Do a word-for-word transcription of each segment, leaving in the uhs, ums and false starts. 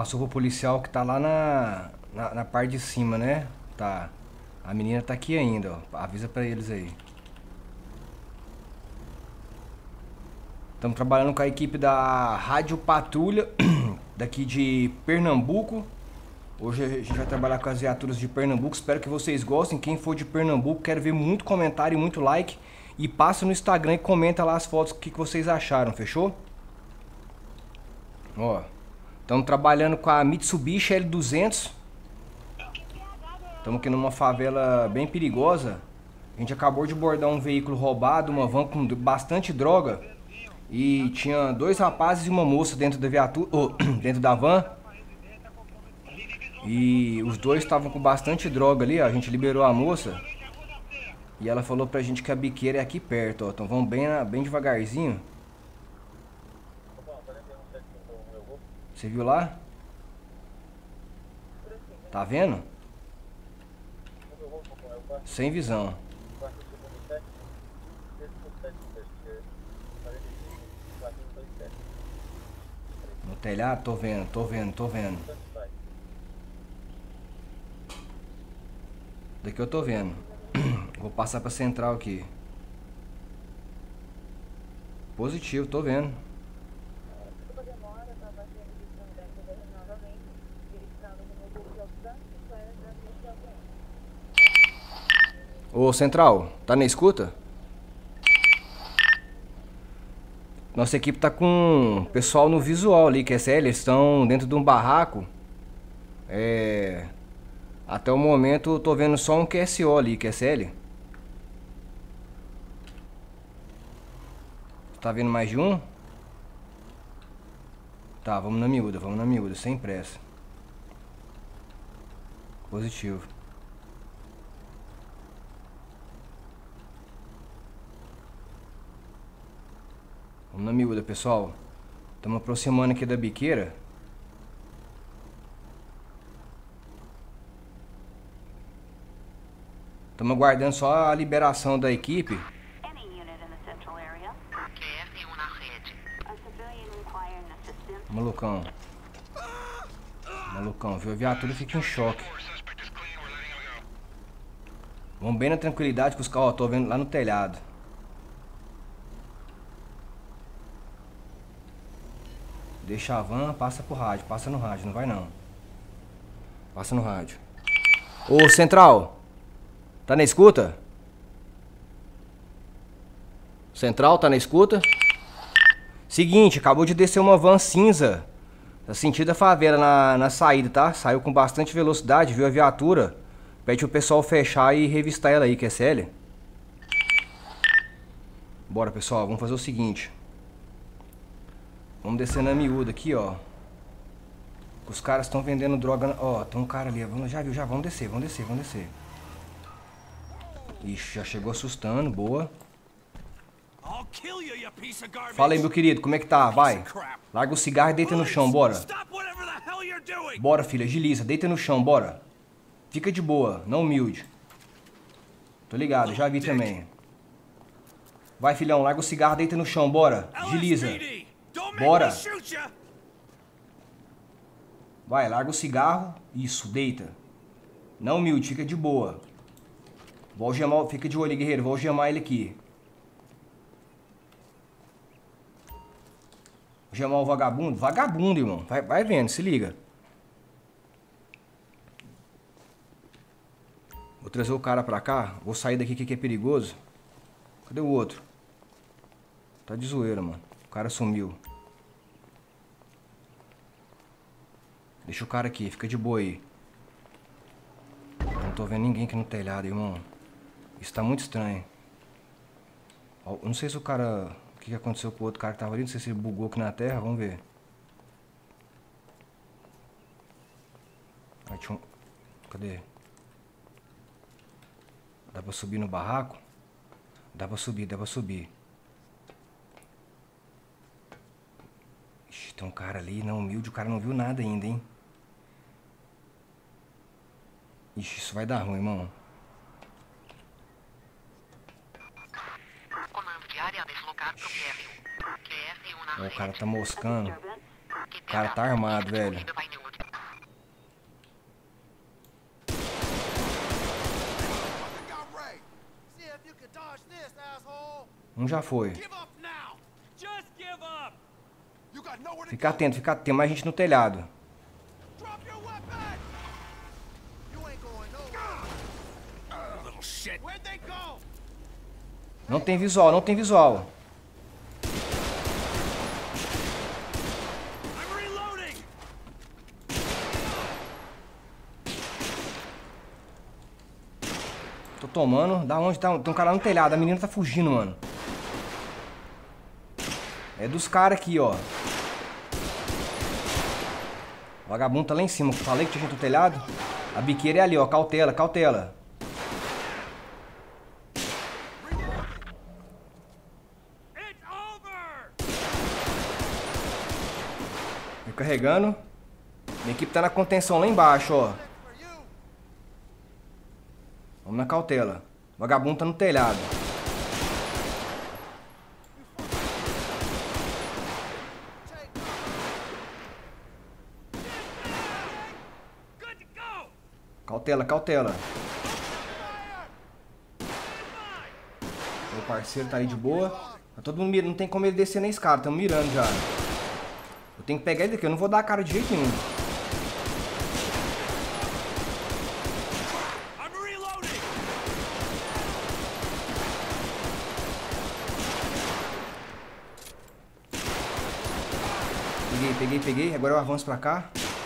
Passou pro policial que tá lá na, na, na parte de cima, né? Tá. A menina tá aqui ainda, ó. Avisa pra eles aí. Estamos trabalhando com a equipe da Rádio Patrulha, daqui de Pernambuco. Hoje a gente vai trabalhar com as viaturas de Pernambuco. Espero que vocês gostem. Quem for de Pernambuco, quero ver muito comentário e muito like. E passa no Instagram e comenta lá as fotos, o que, que vocês acharam, fechou? Ó, estamos trabalhando com a Mitsubishi L duzentos. Estamos aqui numa favela bem perigosa. A gente acabou de abordar um veículo roubado, uma van com bastante droga. E tinha dois rapazes e uma moça dentro da viatura, oh, dentro da van. E os dois estavam com bastante droga ali, ó. A gente liberou a moça. E ela falou pra gente que a biqueira é aqui perto, ó. Então vamos bem, bem devagarzinho. Você viu lá? Tá vendo? Sem visão. No telhado, tô vendo, tô vendo, tô vendo. Daqui eu tô vendo. Vou passar pra central aqui. Positivo, tô vendo. Ô central, tá na escuta? Nossa equipe tá com pessoal no visual ali, que é sério, eles estão dentro de um barraco. É... Até o momento eu tô vendo só um Q S O ali, que é sério. Tá vendo mais de um? Tá, vamos na miúda, vamos na miúda, sem pressa. Positivo. Vamos na miúda, pessoal. Estamos aproximando aqui da biqueira. Estamos aguardando só a liberação da equipe. Malucão. Malucão, viu a viatura, fica em choque. Vamos bem na tranquilidade com os carros, ó, tô vendo lá no telhado. Deixa a van, passa pro rádio, passa no rádio, não vai não. Passa no rádio. Ô, Central, tá na escuta? Central, tá na escuta? Seguinte, acabou de descer uma van cinza da sentido a favela na, na saída, tá? Saiu com bastante velocidade, viu a viatura. Pede o pessoal fechar e revistar ela aí, que é sério. Bora, pessoal, vamos fazer o seguinte. Vamos descer na miúda aqui, ó. Os caras estão vendendo droga. Ó, tem um cara ali. Vamos, já viu, já. Vamos descer, vamos descer, vamos descer. Ixi, já chegou assustando. Boa. Fala aí, meu querido, como é que tá? Vai. Larga o cigarro e deita no chão, bora. Bora, filha, agiliza. Deita no chão, bora. Fica de boa, não humilde. Tô ligado, já vi também. Vai, filhão, larga o cigarro, deita no chão, bora. Agiliza. Bora. Vai, larga o cigarro. Isso, deita. Não humilde, fica de boa. Vou algemar, fica de olho, guerreiro. Vou algemar ele aqui. Algemar o vagabundo? Vagabundo, irmão. Vai, vai vendo, se liga. Vou trazer o cara pra cá. Vou sair daqui que é perigoso. Cadê o outro? Tá de zoeira, mano. O cara sumiu. Deixa o cara aqui, fica de boa aí. Não tô vendo ninguém aqui no telhado, irmão. Isso tá muito estranho. Ó, eu não sei se o cara... O que aconteceu com o outro cara que tava ali. Não sei se ele bugou aqui na terra. Vamos ver. Aí tinha um... Cadê? Dá pra subir no barraco? Dá pra subir, dá pra subir. Ixi, tem um cara ali, não humilde. O cara não viu nada ainda, hein? Ixi, isso vai dar ruim, irmão. Ó, o cara tá moscando. O cara tá armado, velho. Um já foi. Fica atento, fica atento. Tem mais gente no telhado. Não tem visual, não tem visual. Tô tomando. Da onde tá? Tem um cara lá no telhado. A menina tá fugindo, mano. É dos caras aqui, ó. O vagabundo tá lá em cima. Falei que tinha gente no telhado. A biqueira é ali, ó. Cautela, cautela. Carregando. Minha equipe tá na contenção lá embaixo, ó. Vamos na cautela. O vagabundo tá no telhado. Cautela, cautela. Meu parceiro tá aí de boa. Tá todo mundo mirando. Não tem como ele descer na escada. Tamo mirando já. Eu tenho que pegar ele daqui, eu não vou dar a cara de jeito nenhum. Peguei, peguei, peguei. Agora eu avanço pra cá.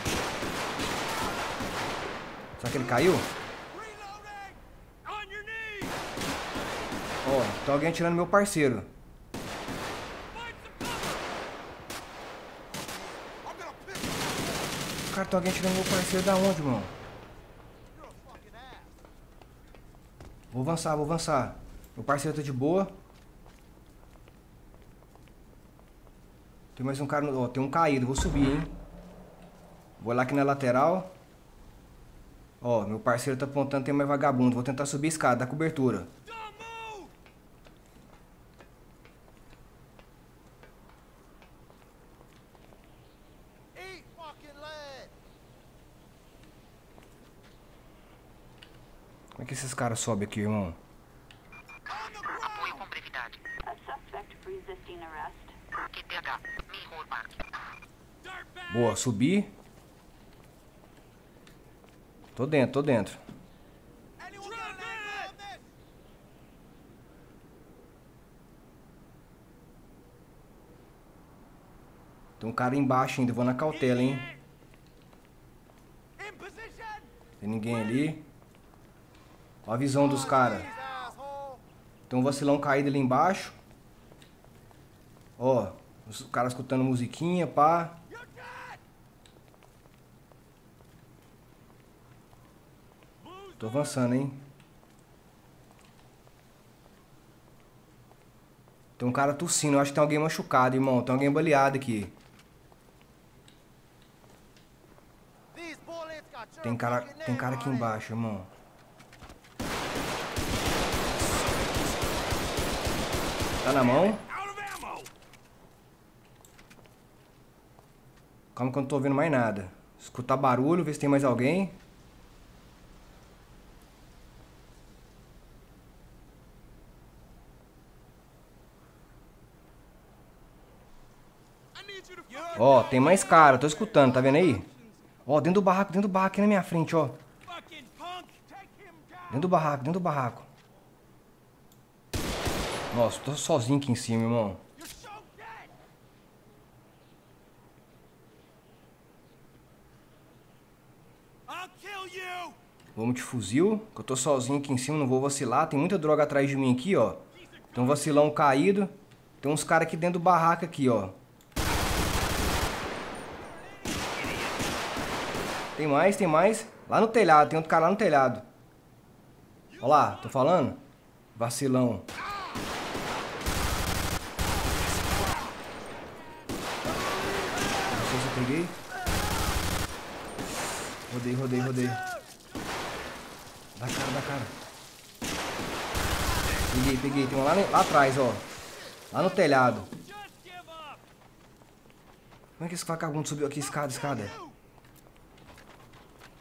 Será que ele caiu? Ó, oh, tem alguém atirando meu parceiro. Cara, tem alguém tirando meu parceiro da onde, irmão? Vou avançar, vou avançar. Meu parceiro tá de boa. Tem mais um cara, ó, tem um caído, vou subir, hein? Vou lá aqui na lateral. Ó, meu parceiro tá apontando, tem mais vagabundo. Vou tentar subir a escada, dá cobertura. Como é que esses caras sobem aqui, irmão? Apoio com brevidade. Q T H, Mirror Park. Boa, subi. Tô dentro, tô dentro. Tem um cara embaixo ainda, vou na cautela, hein? Tem ninguém ali. Ó a visão dos caras. Tem um vacilão caído ali embaixo. Ó, os caras escutando musiquinha, pá. Tô avançando, hein? Tem um cara tossindo, eu acho que tem alguém machucado, irmão. Tem alguém baleado aqui. Tem cara, tem cara aqui embaixo, irmão. Tá na mão. Calma que eu não tô ouvindo mais nada. Escutar barulho, ver se tem mais alguém. Ó, tem mais cara, tô escutando, tá vendo aí? Ó, dentro do barraco, dentro do barraco aqui na minha frente, ó. Dentro do barraco, dentro do barraco. Nossa, tô sozinho aqui em cima, irmão. Vamos de fuzil, que eu tô sozinho aqui em cima, não vou vacilar. Tem muita droga atrás de mim aqui, ó. Tem um vacilão caído. Tem uns caras aqui dentro do barraco aqui, ó. Tem mais, tem mais. Lá no telhado, tem outro cara lá no telhado. Ó lá, tô falando? Vacilão. Não sei se eu peguei. Rodei, rodei, rodei. Dá cara, dá cara. Peguei, peguei. Tem um lá, lá atrás, ó. Lá no telhado. Como é que esse vagabundo subiu aqui? Escada, escada.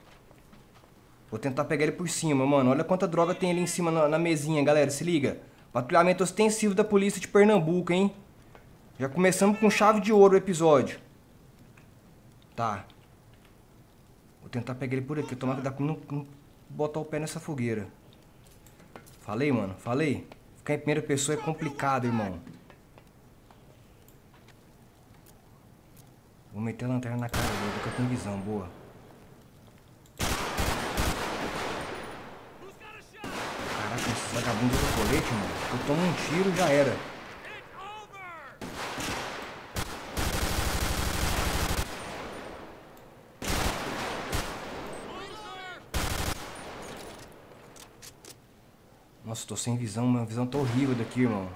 Vou tentar pegar ele por cima, mano. Olha quanta droga tem ali em cima na, na mesinha, galera. Se liga. Patrulhamento ostensivo da polícia de Pernambuco, hein? Já começamos com chave de ouro o episódio. Tá. Vou tentar pegar ele por aqui. Tomar cuidado pra não, não botar o pé nessa fogueira. Falei, mano. Falei. Ficar em primeira pessoa é complicado, irmão. Vou meter a lanterna na cara dele, que eu tenho visão boa. Caraca, esse vagabundo do colete, mano. Eu tomo um tiro e já era. Nossa, tô sem visão, uma visão tá horrível daqui, irmão.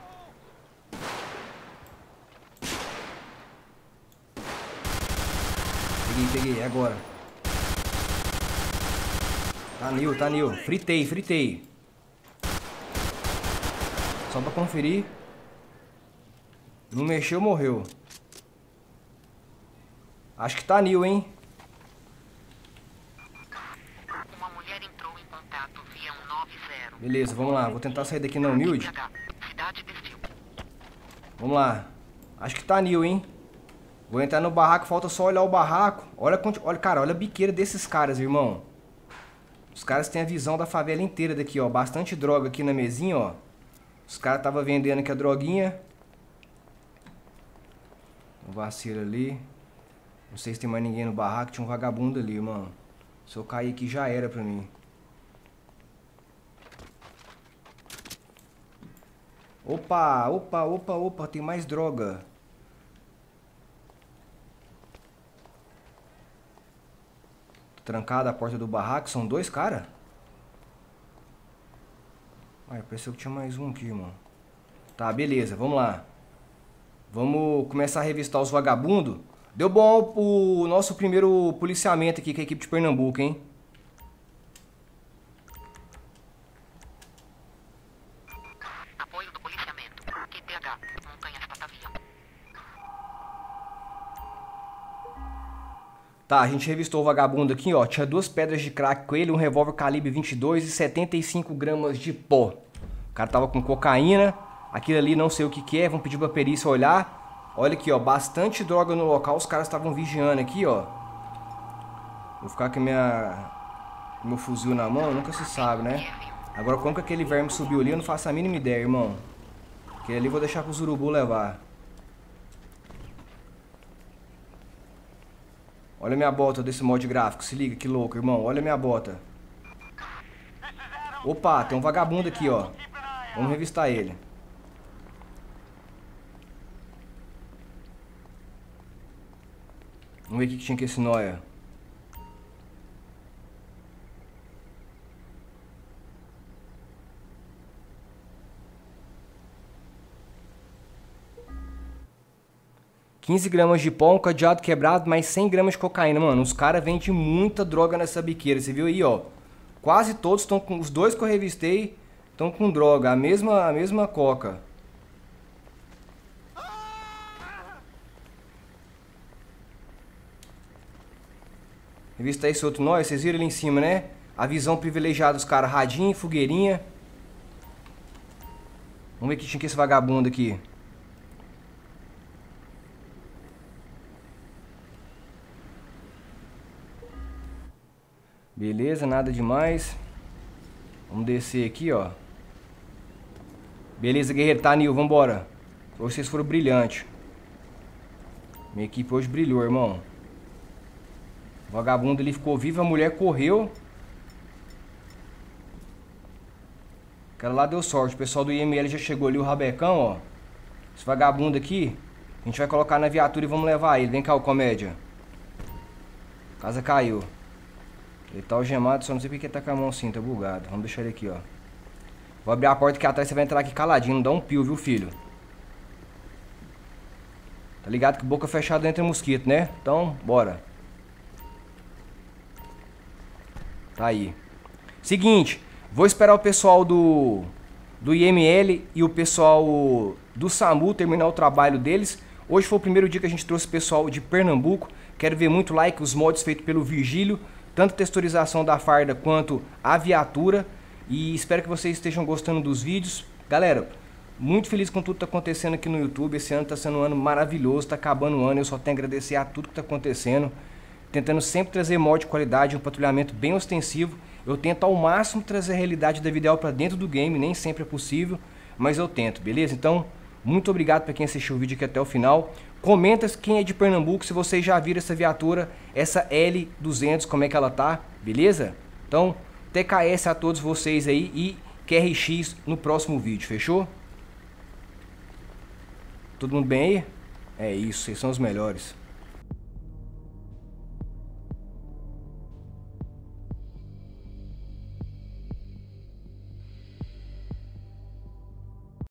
Peguei, peguei, é agora. Tá new, tá new. Fritei, fritei. Só pra conferir. Não mexeu, morreu. Acho que tá new, hein? Uma mulher entrou em contato via um nove zero. Beleza, vamos lá. Vou tentar sair daqui na humilde. Cidade Destil. Vamos lá. Acho que tá new, hein? Vou entrar no barraco, falta só olhar o barraco. Olha, olha, cara, olha a biqueira desses caras, irmão. Os caras têm a visão da favela inteira daqui, ó. Bastante droga aqui na mesinha, ó. Os caras estavam vendendo aqui a droguinha. Um vacilo ali. Não sei se tem mais ninguém no barraco. Tinha um vagabundo ali, mano. Se eu cair aqui já era pra mim. Opa, opa, opa, opa. Tem mais droga. Trancada a porta do barraco. São dois caras? Ai, pareceu que tinha mais um aqui, mano. Tá, beleza. Vamos lá. Vamos começar a revistar os vagabundos. Deu bom o nosso primeiro policiamento aqui com a equipe de Pernambuco, hein? Apoio do policiamento. Q T H. Montanhas Patavião. Tá, a gente revistou o vagabundo aqui, ó. Tinha duas pedras de crack com ele, um revólver calibre vinte e dois e setenta e cinco gramas de pó. O cara tava com cocaína. Aquilo ali não sei o que que é, vamos pedir pra perícia olhar. Olha aqui, ó, bastante droga no local, os caras estavam vigiando aqui, ó. Vou ficar com minha... meu fuzil na mão, nunca se sabe, né? Agora como que aquele verme subiu ali, eu não faço a mínima ideia, irmão. Aquele ali eu vou deixar pros urubu levar. Olha minha bota desse mod gráfico, se liga que louco, irmão. Olha minha bota. Opa, tem um vagabundo aqui, ó. Vamos revistar ele. Vamos ver o que tinha aqui esse nóia. quinze gramas de pó, um cadeado quebrado, mais cem gramas de cocaína. Mano, os caras vendem muita droga nessa biqueira. Você viu aí, ó. Quase todos estão com... Os dois que eu revistei estão com droga. A mesma, a mesma coca. Revista esse outro nóia. Vocês viram ali em cima, né? A visão privilegiada dos caras. Radinho, fogueirinha. Vamos ver o que tinha que esse vagabundo aqui. Beleza, nada demais. Vamos descer aqui, ó. Beleza, guerreiro, tá, Nil, vambora. Hoje vocês foram brilhantes. Minha equipe hoje brilhou, irmão. O vagabundo ali ficou vivo, a mulher correu. Aquela lá deu sorte, o pessoal do I M L já chegou ali, o rabecão, ó. Esse vagabundo aqui, a gente vai colocar na viatura e vamos levar ele. Vem cá, o comédia. A casa caiu. Ele tá algemado, só não sei porque ele tá com a mão assim, tá bugado. Vamos deixar ele aqui, ó. Vou abrir a porta aqui atrás, você vai entrar aqui caladinho, não dá um pio, viu, filho? Tá ligado que boca fechada entra mosquito, né? Então, bora. Tá aí. Seguinte, vou esperar o pessoal do, do I M L e o pessoal do SAMU terminar o trabalho deles. Hoje foi o primeiro dia que a gente trouxe o pessoal de Pernambuco. Quero ver muito like, os mods feitos pelo Virgílio. Tanto texturização da farda quanto a viatura. E espero que vocês estejam gostando dos vídeos. Galera, Muito feliz com tudo que tá acontecendo aqui no YouTube. Esse ano tá sendo um ano maravilhoso, tá acabando o ano. Eu só tenho a agradecer a tudo que tá acontecendo. Tentando sempre trazer mod de qualidade, um patrulhamento bem ostensivo. Eu tento ao máximo trazer a realidade da vida real pra dentro do game, nem sempre é possível, mas eu tento, beleza? Então, muito obrigado pra quem assistiu o vídeo aqui até o final. Comenta quem é de Pernambuco, se vocês já viram essa viatura, essa L duzentos, como é que ela tá, beleza? Então, T K S a todos vocês aí e Q R X no próximo vídeo, fechou? Todo mundo bem aí? É isso, vocês são os melhores.